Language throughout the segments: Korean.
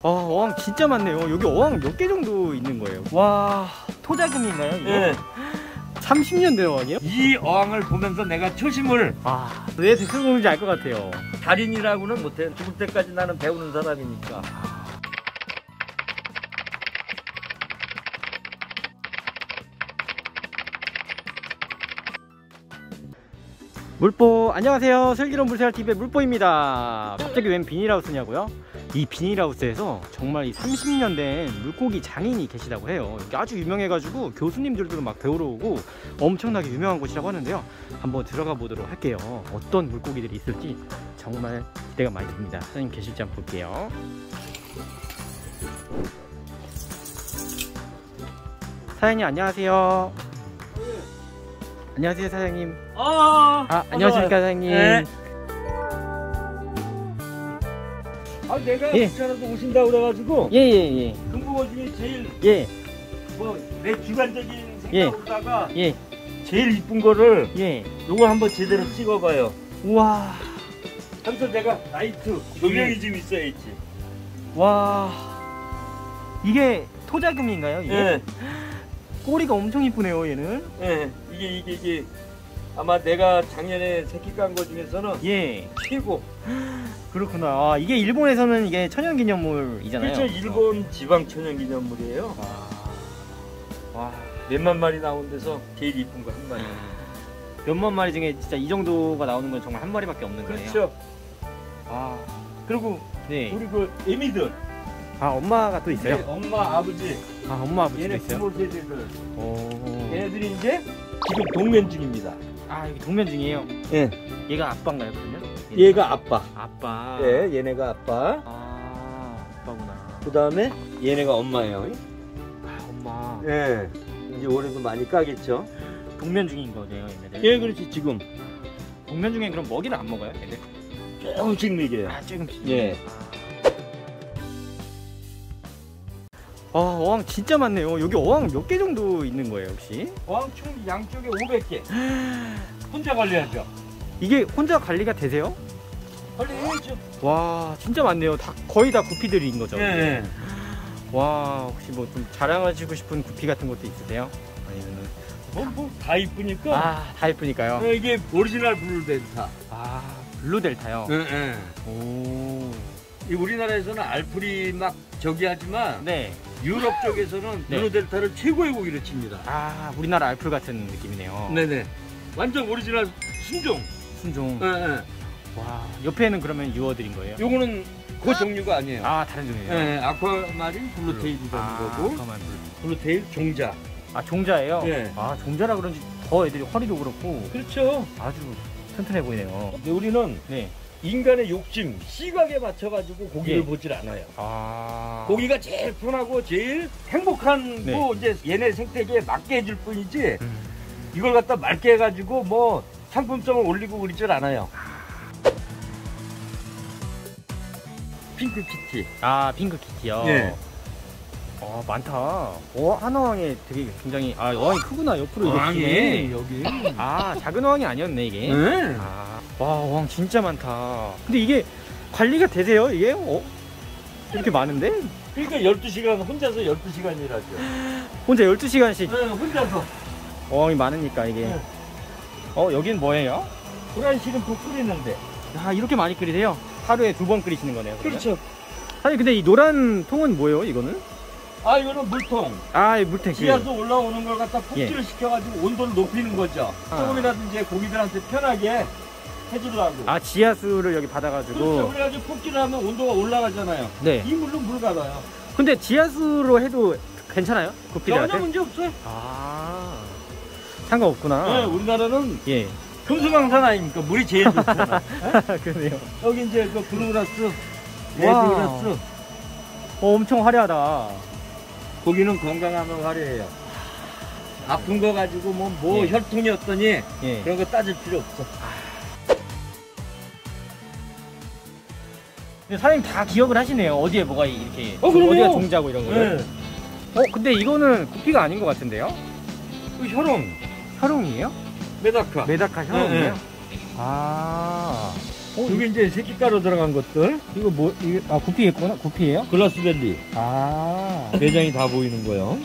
어항 진짜 많네요. 여기 어항 몇 개 정도 있는 거예요? 와, 토자금인가요? 이거? 네. 30년 된 어항이요? 이 어항을 보면서 내가 초심을 왜 댓글 보는지 알 것 같아요. 달인이라고는 못해. 죽을 때까지 나는 배우는 사람이니까. 물보, 안녕하세요. 슬기로운 물생활TV의 물보입니다. 갑자기 웬 비닐하우스냐고요? 이 비닐하우스에서 정말 이 30년 된 물고기 장인이 계시다고 해요. 여기 아주 유명해가지고 교수님들도 막 배우러 오고 엄청나게 유명한 곳이라고 하는데요. 한번 들어가 보도록 할게요. 어떤 물고기들이 있을지 정말 기대가 많이 됩니다. 사장님 계실지 한번 볼게요. 사장님 안녕하세요. 안녕하세요 사장님. 안녕하십니까 사장님. 네. 내가 부천에서 오신다고 그래가지고 예예예. 금붕어 중에 제일 내 주관적인 생각으로다가 제일 이쁜 거를 요거 한번 제대로 찍어봐요. 우와. 하면서 내가 라이트 조명이 좀 있어야지. 와, 이게 토자금인가요? 이게? 꼬리가 엄청 이쁘네요 얘는. 이게 아마 내가 작년에 새끼 깐 거 중에서는 최고. 그렇구나. 이게 일본에서는 이게 천연기념물이잖아요. 그렇죠. 일본 지방 천연기념물이에요. 와. 몇만 마리 나온 데서 제일 이쁜 거 한 마리. 몇만 마리 중에 진짜 이 정도가 나오는 건 정말 한 마리밖에 없는 거예요. 그렇죠. 그리고 우리 그 애미들. 엄마가 또 있어요? 엄마 아버지. 엄마 아버지도 얘네 있어요? 부모 세대들. 얘네들이 이제 지금 동면 중입니다. 여기 동면 중이에요? 얘가 아빠인가요 그러면? 얘가 아빠. 아빠. 얘네가 아빠. 아빠구나. 그 다음에 얘네가 엄마예요. 엄마. 이제 올해도 많이 까겠죠. 동면 중인 거네요 얘네들? 그렇지. 지금 동면 중엔 그럼 먹이를 안 먹어요 얘들? 조금씩 먹여요. 조금씩. 어항 진짜 많네요. 여기 어항 몇 개 정도 있는 거예요 혹시? 어항 총 양쪽에 500개. 혼자 관리하죠. 이게 혼자 관리가 되세요? 관리해야죠. 와, 진짜 많네요. 거의 다 구피들인 거죠? 와, 혹시 뭐 좀 자랑하시고 싶은 구피 같은 것도 있으세요? 아니면은 다 이쁘니까. 다 이쁘니까요. 이게 오리지널 블루델타. 블루델타요? 오. 우리나라에서는 알프리 막 저기 하지만 유럽 쪽에서는 블루델타를 최고의 고기로 칩니다. 우리나라 알풀 같은 느낌이네요. 완전 오리지널 순종. 와, 옆에는 그러면 유어들인 거예요? 요거는 그 종류가 아니에요. 다른 종류예요? 아쿠아마린 블루테일이라는 거고. 블루테일 종자. 종자예요? 종자라 그런지 더 애들이 허리도 그렇고. 그렇죠. 아주 튼튼해 보이네요. 근데 우리는 인간의 욕심, 시각에 맞춰가지고 고기를 보질 않아요. 고기가 제일 편하고 제일 행복한 이제 얘네 생태계에 맞게 해줄 뿐이지 이걸 갖다 맑게 해가지고 뭐 상품성을 올리고 그러질 않아요. 핑크키티. 핑크키티요? 많다. 한 어항에 되게 굉장히 어항이 크구나. 옆으로 이렇게 여기. 작은 어항이 아니었네 이게. 와, 어항 진짜 많다. 근데 이게 관리가 되세요 이게? 이렇게 많은데? 그러니까 12시간 혼자서 12시간 일하죠. 혼자 12시간씩? 혼자서. 어항이 많으니까 이게. 여긴 뭐예요? 브라이시름프 끓이는데. 이렇게 많이 끓이세요? 하루에 2번 끓이시는 거네요 그러면? 그렇죠. 사실 근데 이 노란 통은 뭐예요 이거는? 이거는 물통. 물탱크. 지하수 올라오는 걸 갖다 폭주를 시켜가지고 온도를 높이는 거죠. 조금이라도 이제 고기들한테 편하게 해주더라고. 지하수를 여기 받아가지고. 그렇죠. 그래가지고 폭주를 하면 온도가 올라가잖아요. 이 물로 물 받아요. 근데 지하수로 해도 괜찮아요? 구피들한테? 전혀 문제 없어요. 상관없구나. 우리나라는 금수강산 아닙니까? 물이 제일 좋잖아. 그러네요. 여기 이제 그 블루그라스, 레드그라스. 엄청 화려하다. 고기는 건강하면 화려해요. 아픈 거 가지고 혈통이었더니 그런 거 따질 필요 없어. 근데 사장님 다 기억을 하시네요. 어디에 뭐가 이렇게 어디가 종자고 이런 거를. 근데 이거는 구피가 아닌 것 같은데요? 혈옹. 혈옹이에요? 메다카. 메다카 혈옹이에요? 이게 이제 새끼가루 들어간 것들. 이거 뭐, 이게, 아, 구피겠구나? 구피예요? 글라스밸리. 아. 내장이 다 보이는 거요.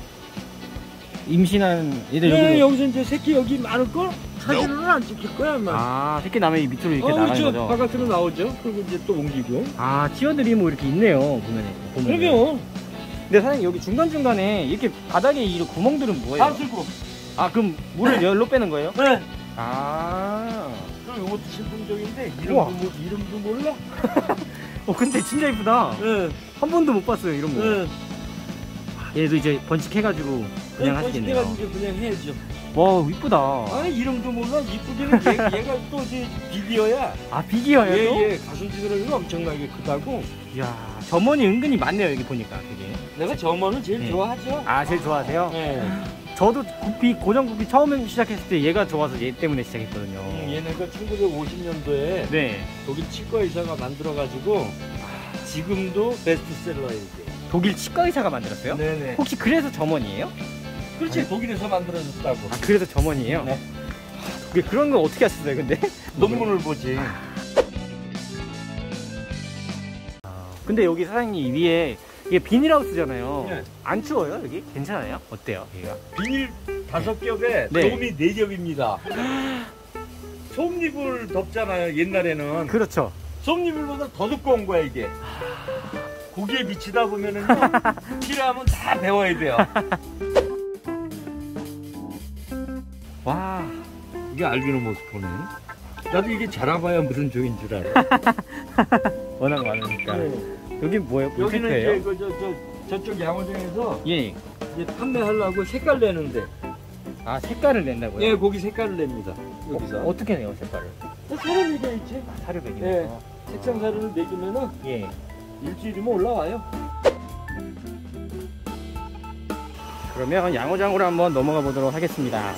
임신한 얘들 네, 여기. 여기서 이제 새끼 여기 많을걸? 사진으로는 안 찍힐 거야, 아마. 아, 새끼 나면 이 밑으로 이렇게 나가는 그렇죠. 거죠? 바깥으로 나오죠. 그리고 이제 또 옮기고. 아, 티어들이 뭐 이렇게 있네요, 보면은. 그러면. 근데 사장님, 여기 중간중간에 이렇게 바닥에 이 구멍들은 뭐예요? 한술구. 아, 그럼 물을 열로 빼는 거예요? 네. 아. 그럼 이것도 신품종인데, 우와. 이름도 몰라? 근데 진짜 이쁘다. 네. 한 번도 못 봤어요, 이런 거. 네. 얘도 이제 번식해가지고 그냥 하시겠네요. 번식해가지고 그냥 해야죠. 와, 이쁘다. 아, 이름도 몰라. 이쁘기는 얘가 또 이제 비디어야. 아, 비기어예요? 또? 얘 가슴지그러기가 엄청나게 크다고. 이야, 점원이 은근히 많네요, 여기 보니까 되게. 내가 점원을 제일 네. 좋아하죠. 아, 제일 좋아하세요? 네. 저도 구피, 고정 구피 처음 시작했을 때 얘가 좋아서 얘 때문에 시작했거든요. 얘네가 1950년도에 네. 독일 치과 의사가 만들어가지고 지금도 베스트셀러예요. 이게. 독일 치과 의사가 만들었어요? 네네. 혹시 그래서 점원이에요? 그렇지. 독일에서 만들어졌다고. 아, 그래서 점원이에요? 네. 독일 그런 거 어떻게 하셨어요, 근데? 논문을 보지. 근데 여기 사장님 위에 이게 비닐하우스잖아요. 네. 안 추워요, 여기? 괜찮아요? 어때요, 여기가? 비닐 5겹에 네. 돔이 4겹입니다. 솜잎을 덮잖아요. 옛날에는. 그렇죠. 솜잎을보다 더 두꺼운 거야 이게. 고기에 미치다 보면은요. 필요하면 다 배워야 돼요. 와. 이게 알비노 모스코네. 나도 이게 자라봐야 무슨 종인 줄 알아. 워낙 많으니까. 네. 여기 뭐예요? 여기는 물색터예요? 이제 저쪽 양어장에서 예. 이제 판매하려고 색깔 내는데. 아, 색깔을 낸다고요? 예, 고기 색깔을 냅니다. 여기서. 어떻게 내요, 색깔을? 사료 매겨 있지. 사료 배기. 예. 색상 사료를 매기면은 예. 일주일이면 올라와요. 그러면 양어장으로 한번 넘어가 보도록 하겠습니다.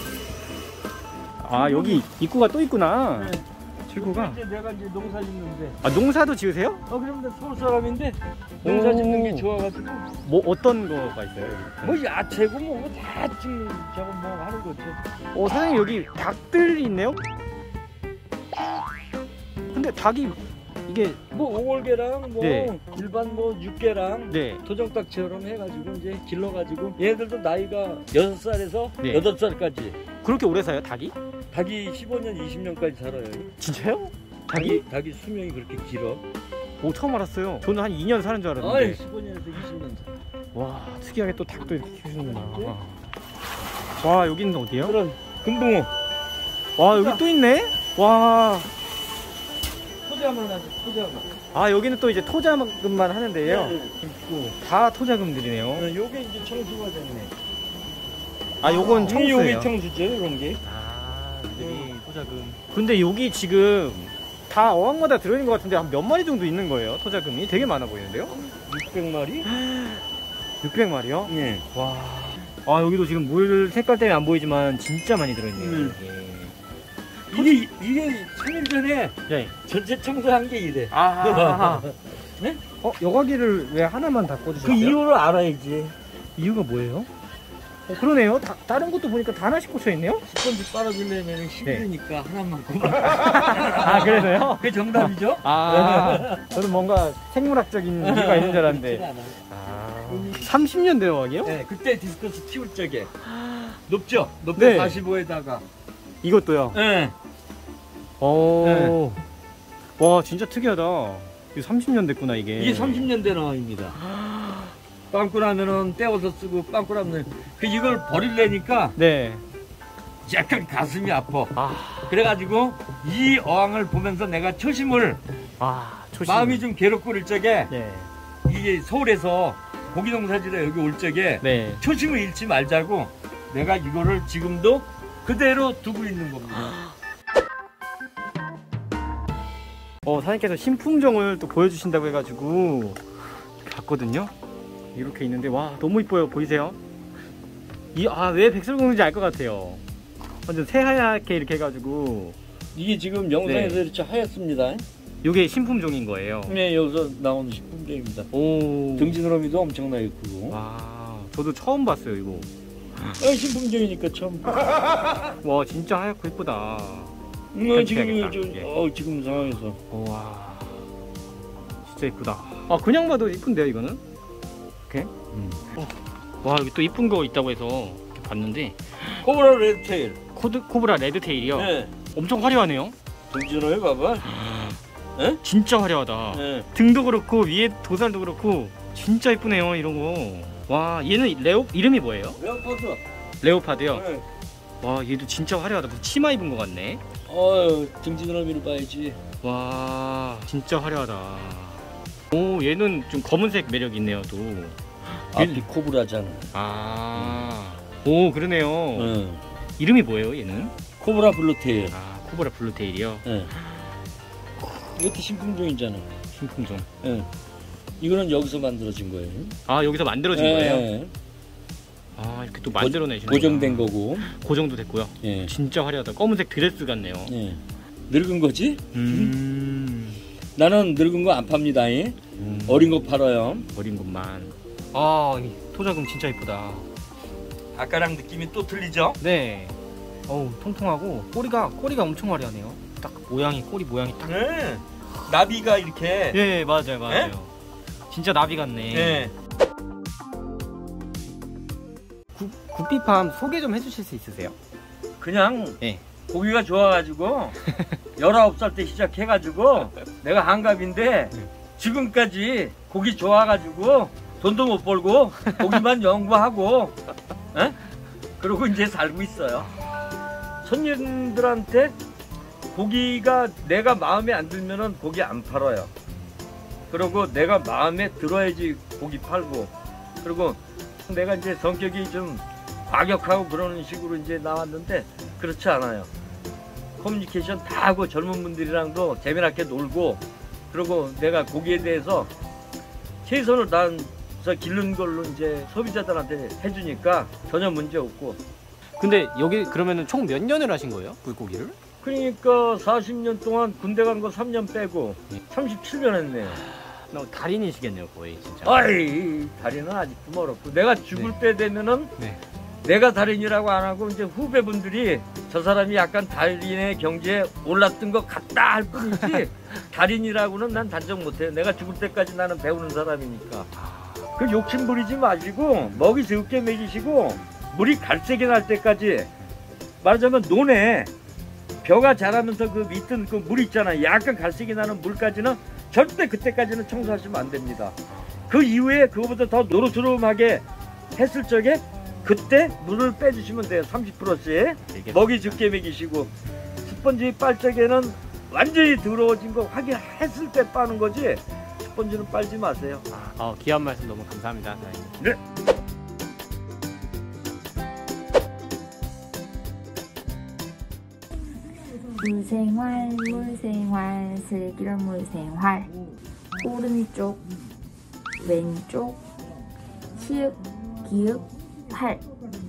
아, 여기 입구가 또 있구나. 네. 출구가. 이제 내가 이제 농사 짓는데. 아, 농사도 지으세요? 그럼 나 서울 사람인데 농사 짓는 게 좋아가지고. 뭐 어떤 거가 있어요? 여기? 뭐 야채고 뭐 다 지금 저거 뭐 하는 거죠. 사장님 여기 닭들이 있네요? 근데 닭이 이게 뭐 오골개랑 뭐 네. 일반 뭐 육개랑 네. 토종닭처럼 해가지고 이제 길러가지고 얘들도 나이가 6살에서 네. 8살까지 그렇게 오래 사요, 닭이? 닭이 15년 20년까지 살아요. 진짜요? 닭이 수명이 그렇게 길어. 오, 처음 알았어요. 저는 한 2년 사는 줄 아이 알았는데. 15년에서 20년 살아. 와, 특이하게 또 닭도 이렇게 키우시는구나. 와, 여기는 어디예요? 그런 금붕어. 와, 여기 또 있네? 와. 토자만 하지 토자만. 아, 여기는 또 이제 토자금만 하는데요. 있고. 다 토자금들이네요. 요게 이제 청수가 됐네. 아, 요건 청수예요. 요게 청수죠, 이런 게. 아, 여기 토자금. 근데 여기 지금 다 어항마다 들어있는 것 같은데 한 몇 마리 정도 있는 거예요, 토자금이? 되게 많아 보이는데요? 600마리? 600마리요? 네. 와. 아, 여기도 지금 물 색깔 때문에 안 보이지만 진짜 많이 들어있네요. 이게 3일 전에 예. 전체 청소한 게 이래. 아. 네? 여과기를 왜 하나만 다 꽂으셨어요? 그 이유를 알아야지. 이유가 뭐예요? 그러네요. 다른 것도 보니까 다 하나씩 꽂혀 있네요? 스펀지 빨아주려면 힘드니까 하나만 꼽아. 아, 그래서요? 그게 정답이죠? 아, 저는 뭔가 생물학적인 이유가 있는 줄 알았는데. 아, 30년 된 어항이요? 네, 그때 디스커스 키울 적에. 높죠? 높이 네. 45에다가. 이것도요? 네. 오. 와, 진짜 특이하다. 이거 30년 됐구나, 이게. 이게 30년 된 어항입니다. 빵꾸 나면은 떼어서 쓰고 빵꾸 나면 이걸 버리려니까 네. 약간 가슴이 아파. 아, 그래가지고 이 어항을 보면서 내가 초심을 초심. 마음이 좀 괴롭고 그럴 적에 네. 이게 서울에서 고기농사지러 여기 올 적에 네. 초심을 잃지 말자고 내가 이거를 지금도 그대로 두고 있는 겁니다. 사장님께서 신품종을 또 보여주신다고 해가지고 봤거든요. 이렇게 있는데 와, 너무 이뻐요. 보이세요? 왜 백설공주인지 알 것 같아요. 완전 새하얗게 이렇게 해가지고. 이게 지금 영상에서 네. 이렇게 하얗습니다. 이게 신품종인 거예요. 네, 여기서 나오는 식품종입니다. 오. 등지느러미도 엄청나게 크고. 와, 저도 처음 봤어요, 이거. 신품종이니까 처음. 와, 진짜 하얗고 이쁘다. 지금 지금 상황에서. 와, 진짜 이쁘다. 아, 그냥 봐도 이쁜데요, 이거는? 이렇게? 와, 여기 또 이쁜 거 있다고 해서 이렇게 봤는데. 코브라 레드테일. 코브라 레드테일이요? 네. 엄청 화려하네요. 등진호에 봐봐. 네? 진짜 화려하다. 네. 등도 그렇고 위에 도살도 그렇고 진짜 이쁘네요, 이런 거. 와, 얘는 이름이 뭐예요? 레오파드. 레오파드요? 네. 와, 얘도 진짜 화려하다. 무슨 치마 입은 거 같네. 등진호미를 봐야지. 와, 진짜 화려하다. 오, 얘는 좀 검은색 매력 있네요, 또. 앞이 코브라잖아. 오, 그러네요. 이름이 뭐예요, 얘는? 코브라 블루테일. 코브라 블루테일이요? 네. 이것도 신품종이잖아. 신품종. 네. 이거는 여기서 만들어진 거예요. 여기서 만들어진 거예요? 이렇게 또 만들어내시는 고정된 거고. 고정도 됐고요. 예. 진짜 화려하다. 검은색 드레스 같네요. 예. 늙은 거지? 나는 늙은 거 안 팝니다. 어린 거 팔아요. 어린 것만. 이 토자금 진짜 이쁘다. 아까랑 느낌이 또 틀리죠? 네. 통통하고 꼬리가 엄청 화려하네요. 딱 꼬리 모양이 딱. 네. 나비가 이렇게. 네, 맞아요. 네? 진짜 나비 같네. 네. 구피팜 소개 좀 해주실 수 있으세요? 그냥 고기가 좋아가지고 19살 때 시작해가지고 내가 한갑인데 지금까지 고기 좋아가지고 돈도 못 벌고 고기만 연구하고 그러고 이제 살고 있어요. 손님들한테 고기가 내가 마음에 안 들면은 고기 안 팔아요. 그리고 내가 마음에 들어야지 고기 팔고. 그리고 내가 이제 성격이 좀 과격하고 그러는 식으로 이제 나왔는데 그렇지 않아요. 커뮤니케이션 다 하고 젊은 분들이랑도 재미나게 놀고, 그리고 내가 고기에 대해서 최선을 다해서 기른 걸로 이제 소비자들한테 해주니까 전혀 문제 없고. 근데 여기 그러면은 총 몇 년을 하신 거예요? 물고기를? 그러니까 40년 동안 군대 간 거 3년 빼고 37년 했네요. 달인이시겠네요, 거의 진짜. 달인은 아직도 멀었고, 내가 죽을 때 되면은 내가 달인이라고 안 하고 이제 후배분들이 저 사람이 약간 달인의 경지에 올랐던 것 같다 할 뿐이지 달인이라고는 난 단정 못해요. 내가 죽을 때까지 나는 배우는 사람이니까. 그 욕심 부리지 마시고 먹이 적게 먹이시고 물이 갈색이 날 때까지, 말하자면 논에 벼가 자라면서 그 밑은 그 물 있잖아요. 약간 갈색이 나는 물까지는 절대 그때까지는 청소하시면 안 됩니다. 그 이후에 그거보다 더 노릇노릇하게 했을 적에 그때 물을 빼주시면 돼요. 30%씩 먹이 적게 먹이시고, 스펀지 빨 적에는 완전히 더러워진 거 확인했을 때 빠는 거지 스펀지는 빨지 마세요. 귀한 말씀 너무 감사합니다. 네. 물생활, 슬기로운 물생활. 오른쪽, 왼쪽, 시읒, 기읒, 팔.